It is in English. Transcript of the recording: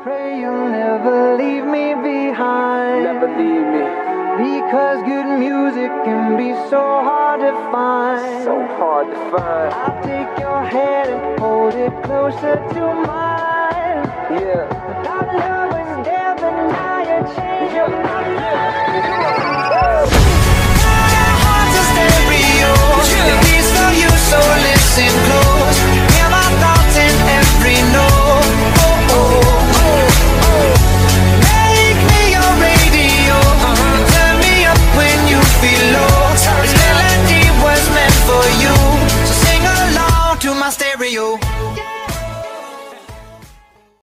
Pray you'll never leave me behind. Never leave me. Because good music can be so hard to find. So hard to find. I'll take your hand and hold it closer to mine. Yeah. Without love and death and now you change your mind.